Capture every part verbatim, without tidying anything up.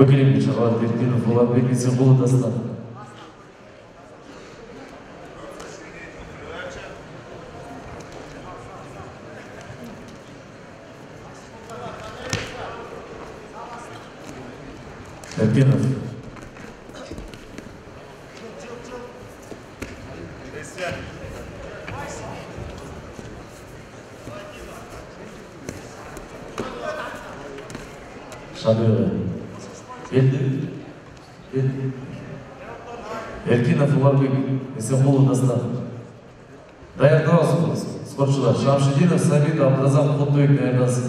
Бакалевич Шахват Еркинов, Уланбек Исенғұлы Дастан. Еркинов. Шадыға. Елді. Елді. Еркинов Уланбек Исенғұлы Дастан. Даярдаласыз спортшылар. Шамшидинов Сабит Абдразам Құттыбек даярдасын.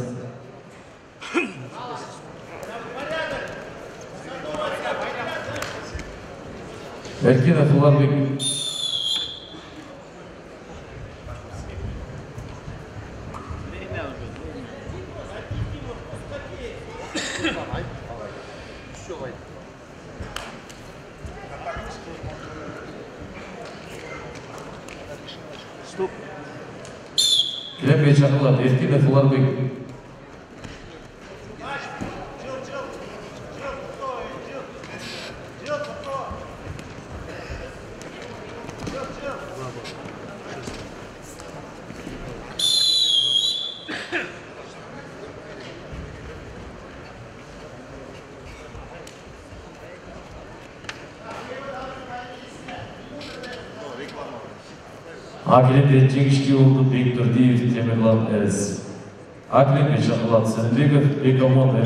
Еркинов Уланбек. Келембей шақылады. Еркинов Уланбек. Акилембе Жеңішке oldu Бектұрдиев Темірлан Әріс. Акилембе Шақылат Сәнбеков Бекамон